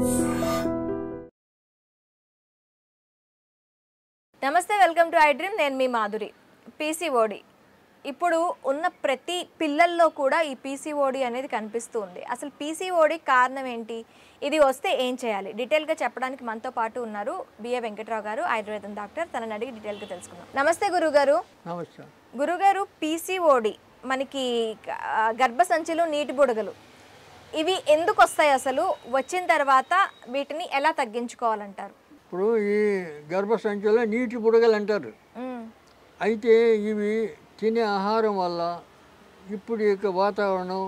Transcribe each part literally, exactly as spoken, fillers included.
నమస్తే, welcome to I dream. నేను మీ Madhuri. PCOD ఇప్పుడు ఉన్న ప్రతి పిల్లల్లో కూడా ఈ పీసీఓడి అనేది కనిపిస్తూ ఉంది. అసలు పీసీఓడి కారణం ఏంటి, ఇది వస్తే ఏం చేయాలి, డీటెయిల్గా చెప్పడానికి మనతో పాటు ఉన్నారు బిఏ వెంకట్రావు గారు, ఆయుర్వేదం డాక్టర్. తనని అడిగి డీటెయిల్గా తెలుసుకుందాం. నమస్తే గురుగారు. నమస్తే గురుగారు, పీసీఓడి మనకి గర్భసంచిలో నీటి బుడగలు ఇవి ఎందుకు వస్తాయి, అసలు వచ్చిన తర్వాత వీటిని ఎలా తగ్గించుకోవాలంటారు? ఇప్పుడు ఈ గర్భసంచిలో నీటి బుడగలు అంటారు. అయితే ఇవి తినే ఆహారం వల్ల, ఇప్పుడు ఇక వాతావరణం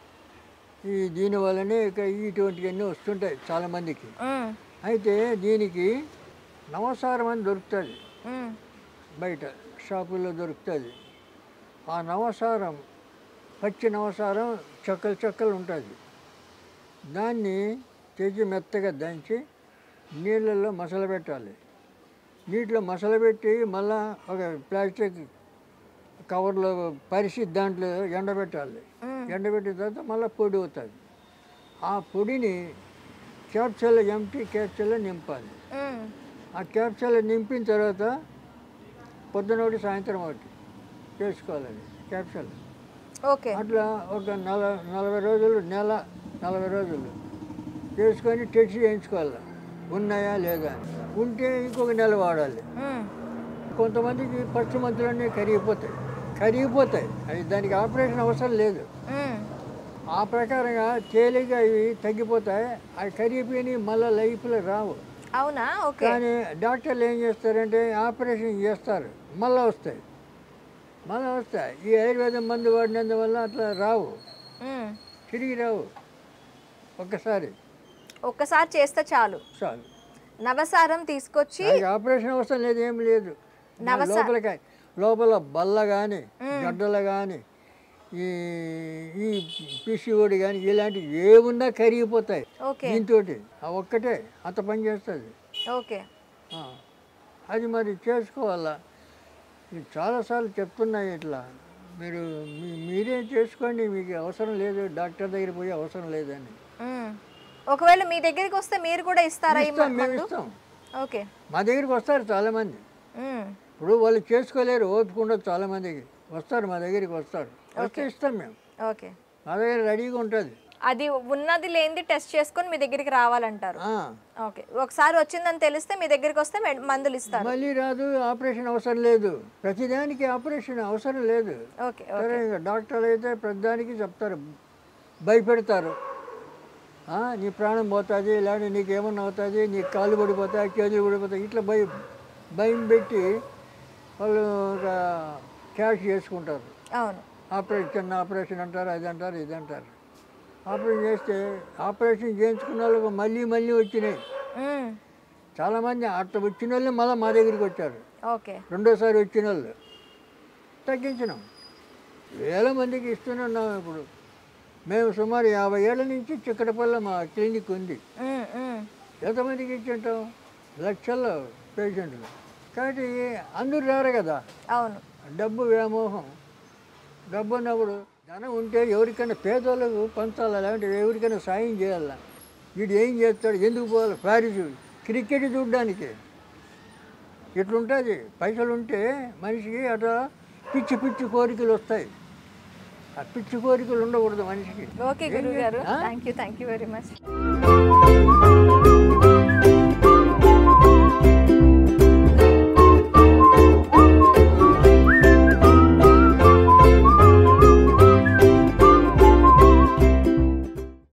ఈ దీనివల్లనే ఇక ఇటువంటివన్నీ వస్తుంటాయి చాలామందికి. అయితే దీనికి నవసారం అని దొరుకుతుంది, బయట షాపుల్లో దొరుకుతుంది. ఆ నవసారం పచ్చి నవసారం చెక్కలు చెక్కలు ఉంటుంది. దాన్ని తెచ్చి మెత్తగా దంచి నీళ్ళల్లో మసలబెట్టాలి. నీటిలో మసలబెట్టి మళ్ళా ఒక ప్లాస్టిక్ కవర్లో పరిచి దాంట్లో ఎండబెట్టాలి. ఎండబెట్టిన తర్వాత మళ్ళీ పొడి అవుతుంది. ఆ పొడిని క్యాప్సూల్లో ఎంటీ క్యాప్సూల్లో నింపాలి. ఆ క్యాప్సూల్లో నింపిన తర్వాత పొద్దున ఒకటి సాయంత్రం ఒకటి చేసుకోవాలి క్యాప్సూల్. ఓకే. అట్లా ఒక నల నలభై రోజులు నెల నలభై రోజులు చేసుకొని టెస్ట్ చేయించుకోవాలి ఉన్నాయా లేదా. ఉంటే ఇంకొక నెల వాడాలి. కొంతమందికి ఫస్ట్ మంత్లోనే కరిగిపోతాయి కరిగిపోతాయి అవి దానికి ఆపరేషన్ అవసరం లేదు. ఆ ప్రకారంగా తేలిగా ఇవి తగ్గిపోతాయి. అవి కరిగిపోయి మళ్ళీ లైఫ్లో రావు. అవునా? ఓకే. కానీ డాక్టర్లు ఏం చేస్తారంటే ఆపరేషన్ చేస్తారు, మళ్ళీ వస్తాయి మళ్ళీ వస్తాయి. ఈ ఆయుర్వేదం మందు వాడినందువల్ల అట్లా రావు, తిరిగి రావు. ఒక్కసారి ఒక్కసారి చేస్తే చాలు చాలు. నవసారం తీసుకొచ్చి ఆపరేషన్ అవసరం లేదు, ఏం లేదు. లోపలికి లోపల బల్ల కానీ గడ్డలు కానీ ఈ ఈ పిసిఓడి కానీ ఇలాంటివి ఏమున్నా కరిగిపోతాయి దీంతో. ఆ ఒక్కటే అంత పని చేస్తుంది. ఓకే. అది మరి చేసుకోవాలా. ఇది చాలాసార్లు చెప్తున్నాయి ఇట్లా, మీరు మీరే చేసుకోండి, మీకు అవసరం లేదు డాక్టర్ దగ్గర పోయి అవసరం లేదని. ఒకవేళ మీ దగ్గరికి వస్తే మీరు కూడా ఇస్తారా? మేము ఇస్తాం. ఓకే. మా దగ్గరికి వస్తారు చాలామంది. ఇప్పుడు వాళ్ళు చేసుకోలేరు, ఓపిక ఉండదు. చాలామందికి వస్తారు, మా దగ్గరికి వస్తారు, వస్తే ఇస్తాం మేము. ఓకే. మా దగ్గర రెడీగా ఉంటుంది. అది ఉన్నది లేనిది టెస్ట్ చేసుకొని మీ దగ్గరికి రావాలంటారు. ఓకే. ఒకసారి వచ్చిందని తెలిస్తే మీ దగ్గరికి వస్తే మందులు ఇస్తారు. మళ్ళీ రాదు, ఆపరేషన్ అవసరం లేదు. ప్రతిదానికి ఆపరేషన్ అవసరం లేదు. ఓకే. సరే, డాక్టర్లు అయితే ప్రతిదానికి చెప్తారు, భయపెడతారు. నీ ప్రాణం పోతుంది, ఇలాంటి నీకు ఏమన్నా అవుతుంది, నీకు కాళ్ళు పడిపోతాయి, చేతులు పడిపోతాయి, ఇట్లా భయం భయం పెట్టి వాళ్ళు క్యాష్ చేసుకుంటారు. అవును. ఆపరేషన్ చిన్న ఆపరేషన్ అంటారు, అది అంటారు, ఇది అంటారు. ఆపరేషన్ చేస్తే ఆపరేషన్ చేయించుకున్న వాళ్ళకు మళ్ళీ మళ్ళీ వచ్చినాయి. చాలామంది అట్లా వచ్చిన వాళ్ళు మళ్ళీ మా దగ్గరికి వచ్చారు. ఓకే. రెండోసారి వచ్చిన వాళ్ళు తగ్గించినాం. వేల మందికి ఇస్తూనే ఉన్నాం. ఇప్పుడు మేము సుమారు యాభై ఏళ్ళ నుంచి చిక్కడపల్ల మా క్లినిక్ ఉంది. ఎంతమందికి ఇచ్చి ఉంటాం? లక్షల్లో పేషెంట్లు. కాబట్టి అందరూ రారు కదా. అవును. డబ్బు వ్యామోహం. డబ్బు ఉన్నప్పుడు ధనం ఉంటే ఎవరికైనా పేదోళ్ళకు పంచాలి, లేదంటే ఎవరికైనా సాయం చేయాల. వీడు ఏం చేస్తాడు, ఎందుకు పోవాలి ప్యారిస్ క్రికెట్ చూడడానికి? ఇట్లుంటుంది. పైసలు ఉంటే మనిషికి అట్లా పిచ్చి పిచ్చి కోరికలు వస్తాయి. ఆ పిచ్చి కోరికలు ఉండకూడదు మనిషికి. ఓకే గురుగారు, thank you thank you very much.